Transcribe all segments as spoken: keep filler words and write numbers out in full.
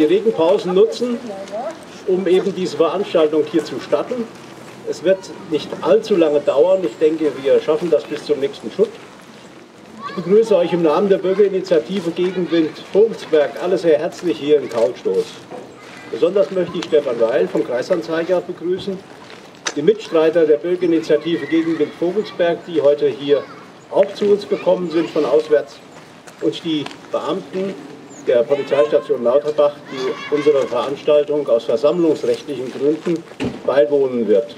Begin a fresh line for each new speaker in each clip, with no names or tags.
Regenpausen nutzen, um eben diese Veranstaltung hier zu starten. Es wird nicht allzu lange dauern. Ich denke, wir schaffen das bis zum nächsten Schutt. Ich begrüße euch im Namen der Bürgerinitiative Gegenwind Vogelsberg alle sehr herzlich hier in Kaulstoß. Besonders möchte ich Stefan Weil vom Kreisanzeiger begrüßen, die Mitstreiter der Bürgerinitiative Gegenwind Vogelsberg, die heute hier auch zu uns gekommen sind von auswärts, und die Beamten der Polizeistation Lauterbach, die unserer Veranstaltung aus versammlungsrechtlichen Gründen beiwohnen wird.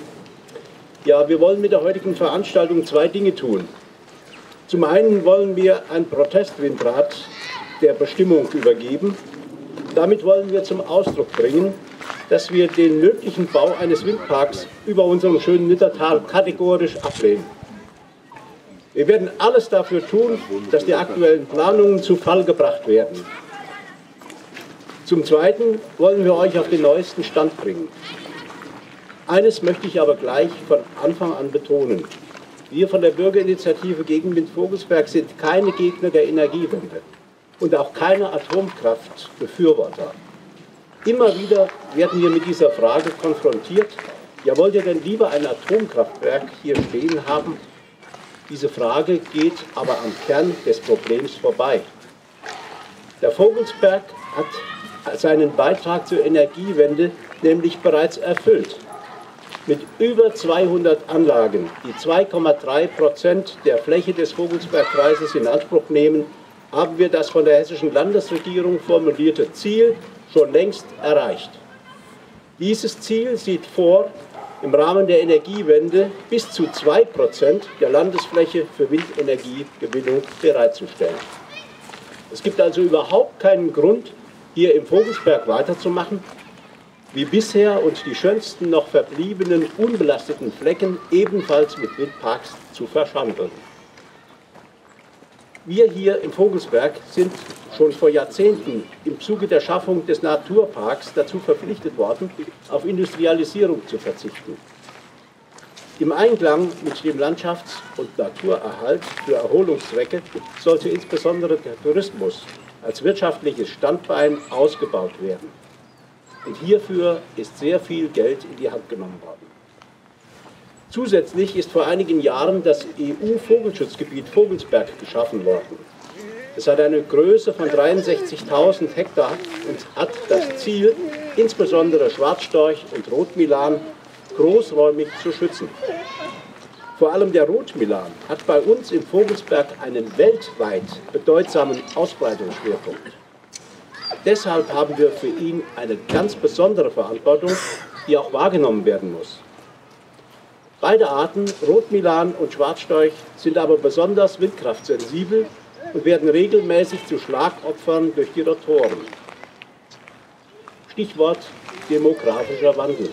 Ja, wir wollen mit der heutigen Veranstaltung zwei Dinge tun. Zum einen wollen wir ein Protestwindrad der Bestimmung übergeben. Damit wollen wir zum Ausdruck bringen, dass wir den möglichen Bau eines Windparks über unserem schönen Niddertal kategorisch ablehnen. Wir werden alles dafür tun, dass die aktuellen Planungen zu Fall gebracht werden. Zum Zweiten wollen wir euch auf den neuesten Stand bringen. Eines möchte ich aber gleich von Anfang an betonen. Wir von der Bürgerinitiative Gegenwind Vogelsberg sind keine Gegner der Energiewende und auch keine Atomkraftbefürworter. Immer wieder werden wir mit dieser Frage konfrontiert, ja, wollt ihr denn lieber ein Atomkraftwerk hier stehen haben? Diese Frage geht aber am Kern des Problems vorbei. Der Vogelsberg hat seinen Beitrag zur Energiewende nämlich bereits erfüllt. Mit über zweihundert Anlagen, die zwei Komma drei Prozent der Fläche des Vogelsbergkreises in Anspruch nehmen, haben wir das von der hessischen Landesregierung formulierte Ziel schon längst erreicht. Dieses Ziel sieht vor, im Rahmen der Energiewende bis zu zwei Prozent der Landesfläche für Windenergiegewinnung bereitzustellen. Es gibt also überhaupt keinen Grund, hier im Vogelsberg weiterzumachen, wie bisher und die schönsten noch verbliebenen unbelasteten Flecken ebenfalls mit Windparks zu verschandeln. Wir hier im Vogelsberg sind schon vor Jahrzehnten im Zuge der Schaffung des Naturparks dazu verpflichtet worden, auf Industrialisierung zu verzichten. Im Einklang mit dem Landschafts- und Naturerhalt für Erholungszwecke sollte insbesondere der Tourismus als wirtschaftliches Standbein ausgebaut werden. Und hierfür ist sehr viel Geld in die Hand genommen worden. Zusätzlich ist vor einigen Jahren das E U-Vogelschutzgebiet Vogelsberg geschaffen worden. Es hat eine Größe von dreiundsechzigtausend Hektar und hat das Ziel, insbesondere Schwarzstorch und Rotmilan großräumig zu schützen. Vor allem der Rotmilan hat bei uns im Vogelsberg einen weltweit bedeutsamen Ausbreitungsschwerpunkt. Deshalb haben wir für ihn eine ganz besondere Verantwortung, die auch wahrgenommen werden muss. Beide Arten, Rotmilan und Schwarzstorch, sind aber besonders windkraftsensibel und werden regelmäßig zu Schlagopfern durch die Rotoren. Stichwort demografischer Wandel.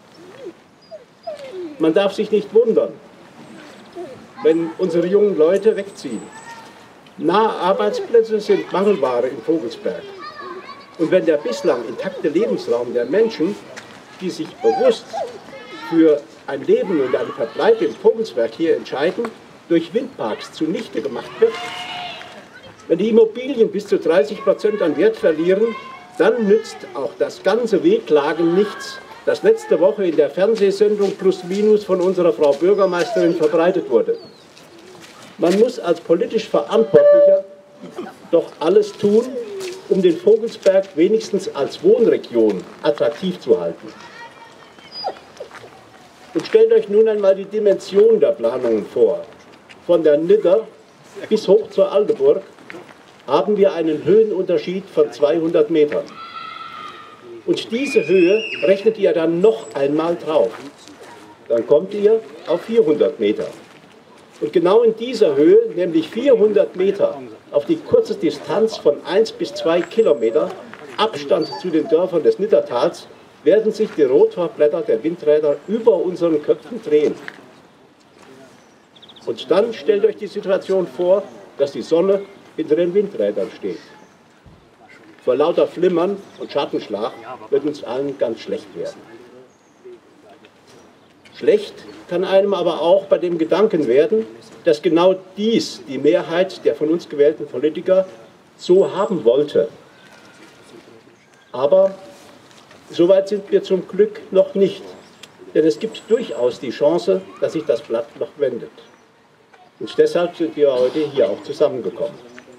Man darf sich nicht wundern, wenn unsere jungen Leute wegziehen. Nahe Arbeitsplätze sind Mangelware im Vogelsberg. Und wenn der bislang intakte Lebensraum der Menschen, die sich bewusst für ein Leben und einen Verbleib im Vogelsberg hier entscheiden, durch Windparks zunichte gemacht wird, wenn die Immobilien bis zu dreißig Prozent an Wert verlieren, dann nützt auch das ganze Wehklagen nichts, das letzte Woche in der Fernsehsendung Plus Minus von unserer Frau Bürgermeisterin verbreitet wurde. Man muss als politisch Verantwortlicher doch alles tun, um den Vogelsberg wenigstens als Wohnregion attraktiv zu halten. Und stellt euch nun einmal die Dimension der Planungen vor. Von der Nidder bis hoch zur Aldeburg haben wir einen Höhenunterschied von zweihundert Metern. Und diese Höhe rechnet ihr dann noch einmal drauf. Dann kommt ihr auf vierhundert Meter. Und genau in dieser Höhe, nämlich vierhundert Meter, auf die kurze Distanz von eins bis zwei Kilometer Abstand zu den Dörfern des Niddertals, werden sich die Rotorblätter der Windräder über unseren Köpfen drehen. Und dann stellt euch die Situation vor, dass die Sonne hinter den Windrädern steht. Vor lauter Flimmern und Schattenschlag wird uns allen ganz schlecht werden. Schlecht kann einem aber auch bei dem Gedanken werden, dass genau dies die Mehrheit der von uns gewählten Politiker so haben wollte. Aber so weit sind wir zum Glück noch nicht. Denn es gibt durchaus die Chance, dass sich das Blatt noch wendet. Und deshalb sind wir heute hier auch zusammengekommen.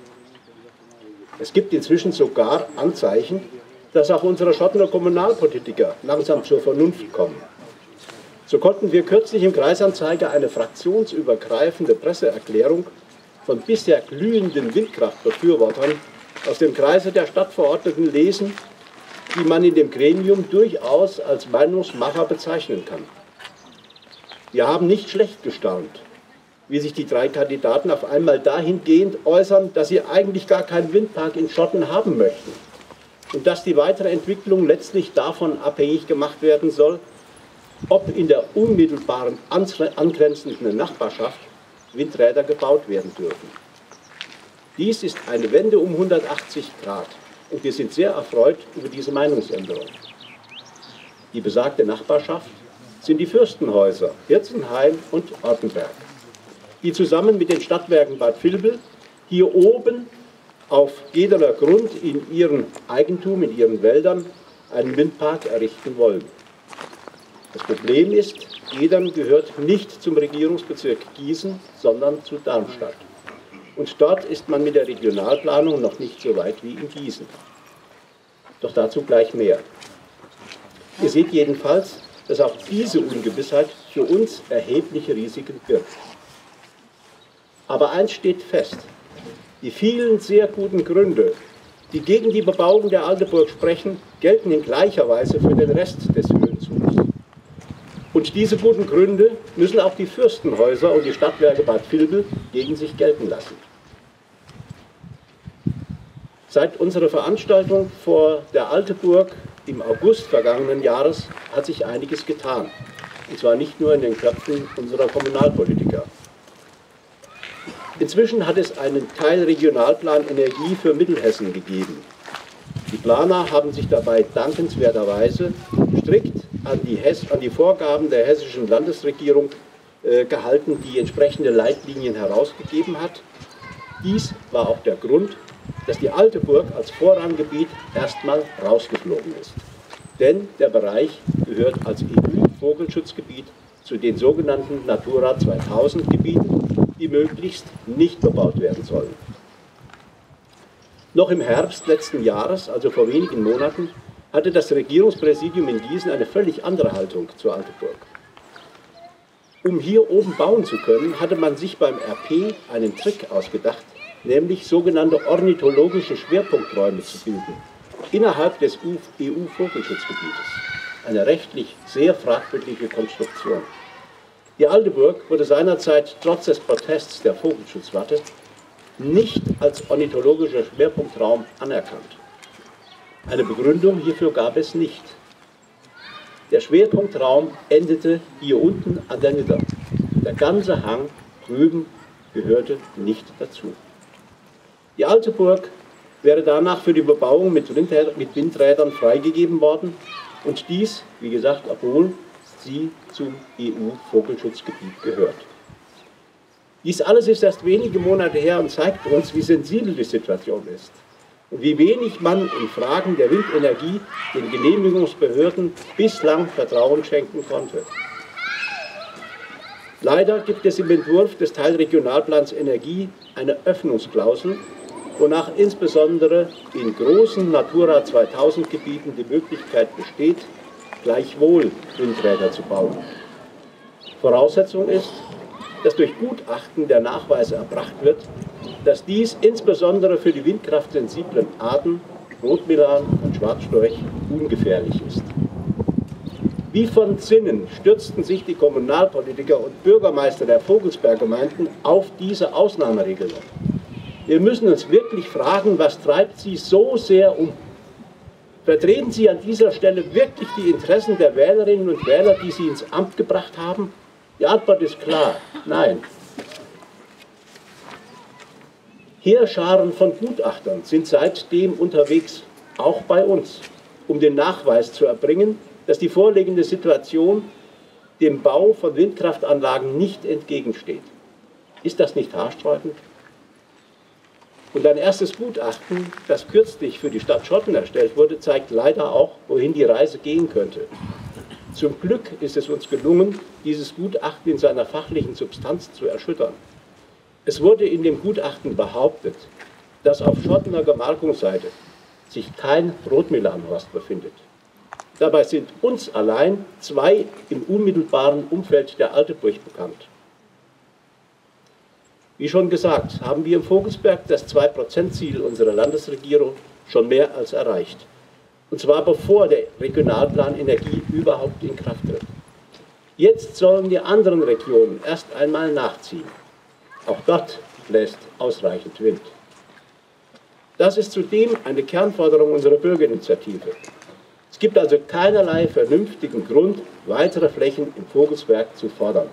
Es gibt inzwischen sogar Anzeichen, dass auch unsere Schottener Kommunalpolitiker langsam zur Vernunft kommen. So konnten wir kürzlich im Kreisanzeiger eine fraktionsübergreifende Presseerklärung von bisher glühenden Windkraftbefürwortern aus dem Kreise der Stadtverordneten lesen, die man in dem Gremium durchaus als Meinungsmacher bezeichnen kann. Wir haben nicht schlecht gestaunt, wie sich die drei Kandidaten auf einmal dahingehend äußern, dass sie eigentlich gar keinen Windpark in Schotten haben möchten und dass die weitere Entwicklung letztlich davon abhängig gemacht werden soll, ob in der unmittelbaren angrenzenden Nachbarschaft Windräder gebaut werden dürfen. Dies ist eine Wende um hundertachtzig Grad und wir sind sehr erfreut über diese Meinungsänderung. Die besagte Nachbarschaft sind die Fürstenhäuser Hirzenheim und Ortenberg, die zusammen mit den Stadtwerken Bad Vilbel hier oben auf Gederer Grund in ihrem Eigentum, in ihren Wäldern, einen Windpark errichten wollen. Das Problem ist, Gedern gehört nicht zum Regierungsbezirk Gießen, sondern zu Darmstadt. Und dort ist man mit der Regionalplanung noch nicht so weit wie in Gießen. Doch dazu gleich mehr. Ihr seht jedenfalls, dass auch diese Ungewissheit für uns erhebliche Risiken birgt. Aber eins steht fest: Die vielen sehr guten Gründe, die gegen die Bebauung der Alteburg sprechen, gelten in gleicher Weise für den Rest des Höhenzugs. Und diese guten Gründe müssen auch die Fürstenhäuser und die Stadtwerke Bad Vilbel gegen sich gelten lassen. Seit unserer Veranstaltung vor der Alteburg im August vergangenen Jahres hat sich einiges getan. Und zwar nicht nur in den Köpfen unserer Kommunalpolitiker. Inzwischen hat es einen Teilregionalplan Energie für Mittelhessen gegeben. Die Planer haben sich dabei dankenswerterweise strikt an die, Hess, an die Vorgaben der hessischen Landesregierung äh, gehalten, die entsprechende Leitlinien herausgegeben hat. Dies war auch der Grund, dass die Alteburg als Vorranggebiet erstmal rausgeflogen ist. Denn der Bereich gehört als E U-Vogelschutzgebiet zu den sogenannten Natura zweitausend Gebieten, die möglichst nicht bebaut werden sollen. Noch im Herbst letzten Jahres, also vor wenigen Monaten, hatte das Regierungspräsidium in Gießen eine völlig andere Haltung zur Alteburg. Um hier oben bauen zu können, hatte man sich beim R P einen Trick ausgedacht, nämlich sogenannte ornithologische Schwerpunkträume zu bilden, innerhalb des E U-Vogelschutzgebietes. Eine rechtlich sehr fragwürdige Konstruktion. Die Alteburg wurde seinerzeit trotz des Protests der Vogelschutzwarte nicht als ornithologischer Schwerpunktraum anerkannt. Eine Begründung hierfür gab es nicht. Der Schwerpunktraum endete hier unten an der Nidder. Der ganze Hang drüben gehörte nicht dazu. Die Alteburg wäre danach für die Bebauung mit Windrädern freigegeben worden und dies, wie gesagt, obwohl sie zum E U-Vogelschutzgebiet gehört. Dies alles ist erst wenige Monate her und zeigt uns, wie sensibel die Situation ist und wie wenig man in Fragen der Windenergie den Genehmigungsbehörden bislang Vertrauen schenken konnte. Leider gibt es im Entwurf des Teilregionalplans Energie eine Öffnungsklausel, wonach insbesondere in großen Natura zweitausend Gebieten die Möglichkeit besteht, gleichwohl Windräder zu bauen. Voraussetzung ist, dass durch Gutachten der Nachweis erbracht wird, dass dies insbesondere für die windkraftsensiblen Arten Rotmilan und Schwarzstorch ungefährlich ist. Wie von Sinnen stürzten sich die Kommunalpolitiker und Bürgermeister der Vogelsberggemeinden auf diese Ausnahmeregelung. Wir müssen uns wirklich fragen, was treibt sie so sehr um? Vertreten Sie an dieser Stelle wirklich die Interessen der Wählerinnen und Wähler, die Sie ins Amt gebracht haben? Die Antwort ist klar, nein. Heerscharen von Gutachtern sind seitdem unterwegs, auch bei uns, um den Nachweis zu erbringen, dass die vorliegende Situation dem Bau von Windkraftanlagen nicht entgegensteht. Ist das nicht haarsträubend? Und ein erstes Gutachten, das kürzlich für die Stadt Schotten erstellt wurde, zeigt leider auch, wohin die Reise gehen könnte. Zum Glück ist es uns gelungen, dieses Gutachten in seiner fachlichen Substanz zu erschüttern. Es wurde in dem Gutachten behauptet, dass auf Schottener Gemarkungsseite sich kein Rotmelanhorst befindet. Dabei sind uns allein zwei im unmittelbaren Umfeld der Alteburg bekannt. Wie schon gesagt, haben wir im Vogelsberg das zwei Prozent Ziel unserer Landesregierung schon mehr als erreicht. Und zwar bevor der Regionalplan Energie überhaupt in Kraft tritt. Jetzt sollen die anderen Regionen erst einmal nachziehen. Auch dort bläst ausreichend Wind. Das ist zudem eine Kernforderung unserer Bürgerinitiative. Es gibt also keinerlei vernünftigen Grund, weitere Flächen im Vogelsberg zu fordern.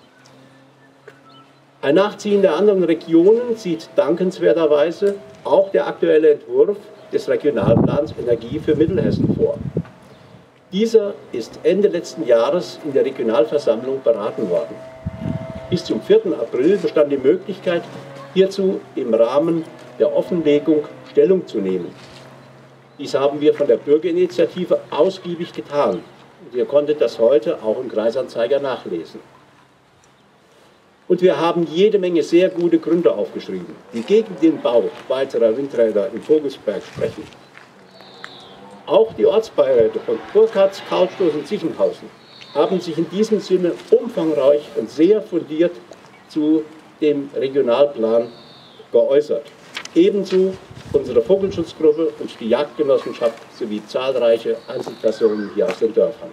Ein Nachziehen der anderen Regionen sieht dankenswerterweise auch der aktuelle Entwurf des Regionalplans Energie für Mittelhessen vor. Dieser ist Ende letzten Jahres in der Regionalversammlung beraten worden. Bis zum vierten April bestand die Möglichkeit, hierzu im Rahmen der Offenlegung Stellung zu nehmen. Dies haben wir von der Bürgerinitiative ausgiebig getan. Und ihr konntet das heute auch im Kreisanzeiger nachlesen. Und wir haben jede Menge sehr gute Gründe aufgeschrieben, die gegen den Bau weiterer Windräder im Vogelsberg sprechen. Auch die Ortsbeiräte von Burkhardt, Karlstoß und Zichenhausen haben sich in diesem Sinne umfangreich und sehr fundiert zu dem Regionalplan geäußert. Ebenso unsere Vogelschutzgruppe und die Jagdgenossenschaft sowie zahlreiche Einzelpersonen hier aus den Dörfern.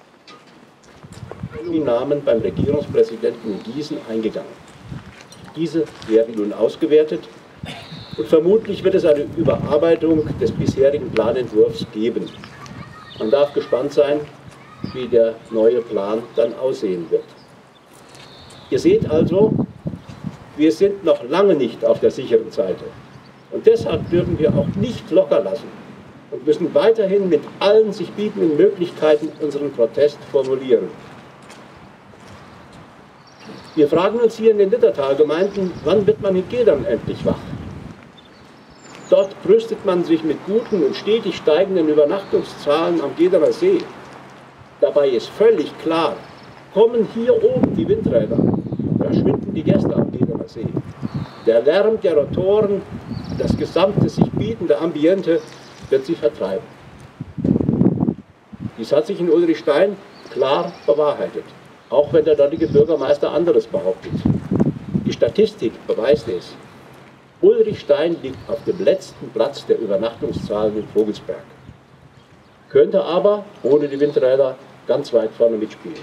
Die Namen beim Regierungspräsidenten in Gießen eingegangen. Diese werden nun ausgewertet und vermutlich wird es eine Überarbeitung des bisherigen Planentwurfs geben. Man darf gespannt sein, wie der neue Plan dann aussehen wird. Ihr seht also, wir sind noch lange nicht auf der sicheren Seite. Und deshalb dürfen wir auch nicht locker lassen und müssen weiterhin mit allen sich bietenden Möglichkeiten unseren Protest formulieren. Wir fragen uns hier in den Niddertal-Gemeinden, wann wird man in Gedern endlich wach? Dort brüstet man sich mit guten und stetig steigenden Übernachtungszahlen am Gederer See. Dabei ist völlig klar, kommen hier oben die Windräder, verschwinden die Gäste am Gederer See. Der Lärm der Rotoren, das gesamte sich bietende Ambiente wird sie vertreiben. Dies hat sich in Ulrichstein klar bewahrheitet, auch wenn der dortige Bürgermeister anderes behauptet. Die Statistik beweist es. Ulrichstein liegt auf dem letzten Platz der Übernachtungszahlen im Vogelsberg, könnte aber ohne die Windräder ganz weit vorne mitspielen.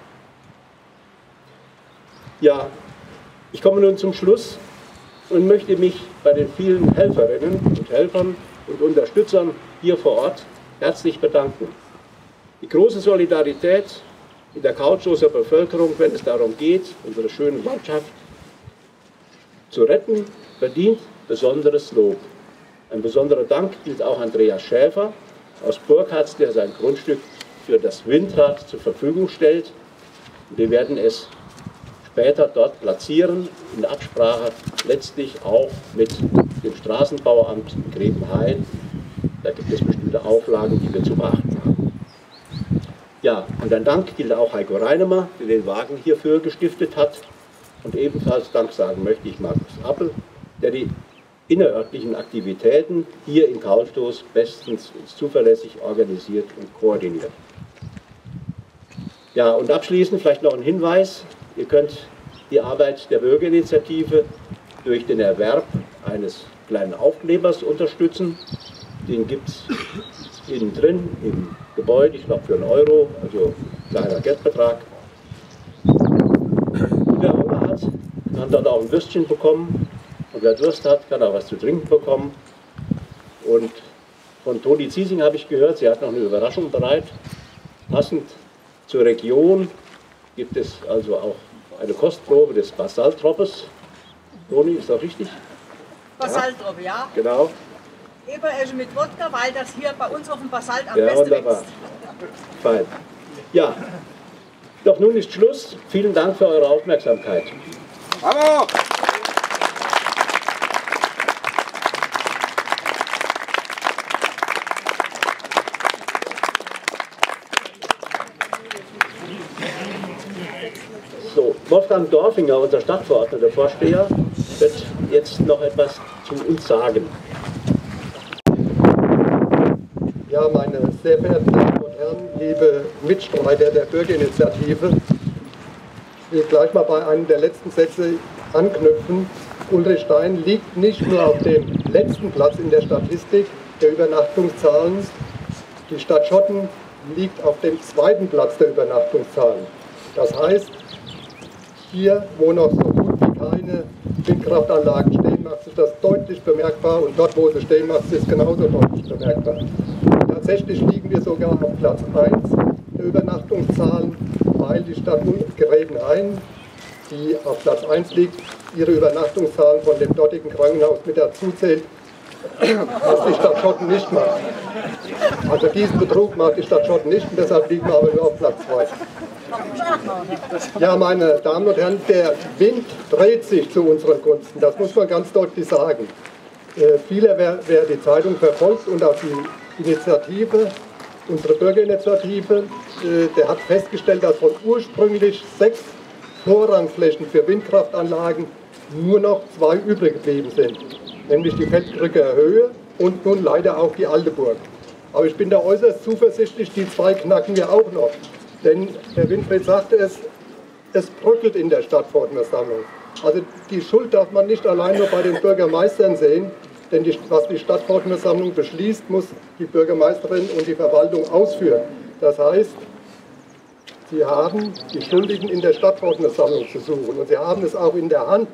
Ja, ich komme nun zum Schluss und möchte mich bei den vielen Helferinnen und Helfern und Unterstützern hier vor Ort herzlich bedanken. Die große Solidarität in der Karlsstoßer Bevölkerung, wenn es darum geht, unsere schöne Landschaft zu retten, verdient besonderes Lob. Ein besonderer Dank gilt auch Andreas Schäfer aus Burkhardt, der sein Grundstück für das Windrad zur Verfügung stellt. Wir werden es später dort platzieren, in Absprache letztlich auch mit dem Straßenbauamt in Grebenhain. Da gibt es bestimmte Auflagen, die wir zu beachten haben. Ja, und ein Dank gilt auch Heiko Reinemer, der den Wagen hierfür gestiftet hat. Und ebenfalls Dank sagen möchte ich Markus Appel, der die innerörtlichen Aktivitäten hier in Karlsstoß bestens und zuverlässig organisiert und koordiniert. Ja, und abschließend vielleicht noch ein Hinweis. Ihr könnt die Arbeit der Bürgerinitiative durch den Erwerb eines kleinen Aufklebers unterstützen. Den gibt es innen drin im Gebäude, ich glaube für einen Euro, also ein kleiner Geldbetrag. Wer Hunger hat, kann dort auch ein Würstchen bekommen. Und wer Durst hat, kann auch was zu trinken bekommen. Und von Toni Ziesing habe ich gehört, sie hat noch eine Überraschung bereit. Passend zur Region gibt es also auch eine Kostprobe des Basaltropes. Toni, ist das richtig?
Basaltrop, ja. ja.
Genau.
Eberesche mit Wodka, weil das hier bei uns auf dem Basalt am
ja,
besten
wunderbar.
wächst.
Fein. Ja, doch nun ist Schluss. Vielen Dank für eure Aufmerksamkeit.
Bravo!
Wolfgang Dorfinger, unser Stadtverordneter, Vorsteher, wird jetzt noch etwas zu uns sagen.
Ja, meine sehr verehrten Damen und Herren, liebe Mitstreiter der Bürgerinitiative, ich will gleich mal bei einem der letzten Sätze anknüpfen. Ulrichstein liegt nicht nur auf dem letzten Platz in der Statistik der Übernachtungszahlen. Die Stadt Schotten liegt auf dem zweiten Platz der Übernachtungszahlen. Das heißt, hier, wo noch so gut wie keine Windkraftanlagen stehen, macht sich das deutlich bemerkbar, und dort, wo sie stehen, macht sich das genauso deutlich bemerkbar. Tatsächlich liegen wir sogar auf Platz eins der Übernachtungszahlen, weil die Stadt Gräbenhain, die auf Platz eins liegt, ihre Übernachtungszahlen von dem dortigen Krankenhaus mit dazu zählt, was die Stadt Schotten nicht macht. Also diesen Betrug macht die Stadt Schotten nicht, und deshalb liegen wir aber nur auf Platz zwei. Ja, meine Damen und Herren, der Wind dreht sich zu unseren Gunsten, das muss man ganz deutlich sagen. Äh, viele, wer, wer die Zeitung verfolgt und auch die Initiative, unsere Bürgerinitiative, äh, der hat festgestellt, dass von ursprünglich sechs Vorrangflächen für Windkraftanlagen nur noch zwei übrig geblieben sind, nämlich die Feldbrücker Höhe und nun leider auch die Alteburg. Aber ich bin da äußerst zuversichtlich, die zwei knacken wir auch noch. Denn Herr Winfried sagte es, es bröckelt in der Stadtverordnetenversammlung. Also die Schuld darf man nicht allein nur bei den Bürgermeistern sehen, denn die, was die Stadtverordnetenversammlung beschließt, muss die Bürgermeisterin und die Verwaltung ausführen. Das heißt, sie haben die Schuldigen in der Stadtverordnetenversammlung zu suchen, und sie haben es auch in der Hand,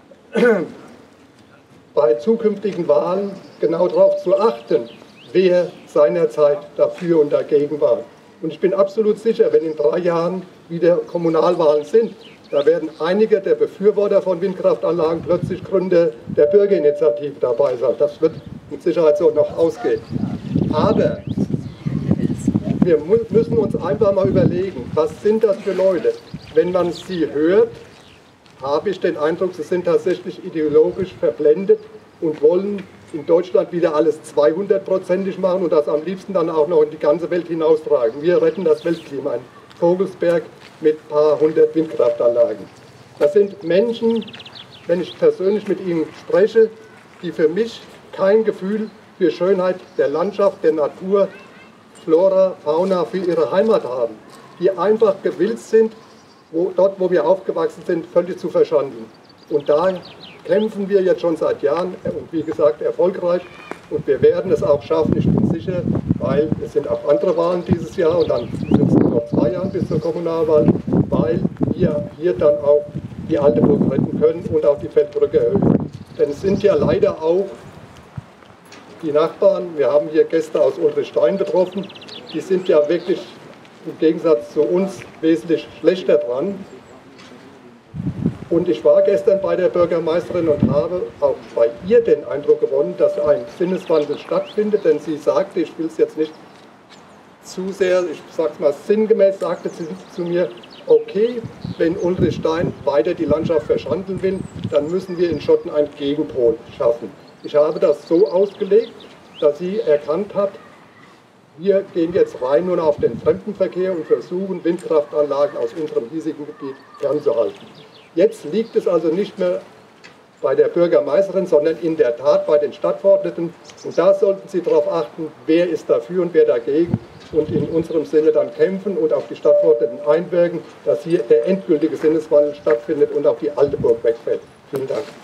bei zukünftigen Wahlen genau darauf zu achten, wer seinerzeit dafür und dagegen war. Und ich bin absolut sicher, wenn in drei Jahren wieder Kommunalwahlen sind, da werden einige der Befürworter von Windkraftanlagen plötzlich Gründer der Bürgerinitiative dabei sein. Das wird mit Sicherheit so noch ausgehen. Aber wir müssen uns einfach mal überlegen, was sind das für Leute? Wenn man sie hört, habe ich den Eindruck, sie sind tatsächlich ideologisch verblendet und wollen in Deutschland wieder alles zweihundertprozentig machen und das am liebsten dann auch noch in die ganze Welt hinaustragen. Wir retten das Weltklima in Vogelsberg mit ein paar hundert Windkraftanlagen. Das sind Menschen, wenn ich persönlich mit ihnen spreche, die für mich kein Gefühl für Schönheit der Landschaft, der Natur, Flora, Fauna für ihre Heimat haben. Die einfach gewillt sind, wo, dort wo wir aufgewachsen sind, völlig zu verschanden. Und da kämpfen wir jetzt schon seit Jahren und wie gesagt erfolgreich, und wir werden es auch schaffen, ich bin sicher, weil es sind auch andere Wahlen dieses Jahr und dann sind es nur noch zwei Jahre bis zur Kommunalwahl, weil wir hier dann auch die Alteburg retten können und auch die Feldbrücke erhöhen. Denn es sind ja leider auch die Nachbarn, wir haben hier Gäste aus Ulrichstein betroffen, die sind ja wirklich im Gegensatz zu uns wesentlich schlechter dran. Und ich war gestern bei der Bürgermeisterin und habe auch bei ihr den Eindruck gewonnen, dass ein Sinneswandel stattfindet, denn sie sagte, ich will es jetzt nicht zu sehr, ich sage es mal sinngemäß, sagte sie zu mir, okay, wenn Ulrichstein weiter die Landschaft verschandeln will, dann müssen wir in Schotten einen Gegenpol schaffen. Ich habe das so ausgelegt, dass sie erkannt hat, wir gehen jetzt rein nur auf den Fremdenverkehr und versuchen, Windkraftanlagen aus unserem hiesigen Gebiet fernzuhalten. Jetzt liegt es also nicht mehr bei der Bürgermeisterin, sondern in der Tat bei den Stadtverordneten. Und da sollten Sie darauf achten, wer ist dafür und wer dagegen, und in unserem Sinne dann kämpfen und auf die Stadtverordneten einwirken, dass hier der endgültige Sinneswandel stattfindet und auch die Alteburg wegfällt. Vielen Dank.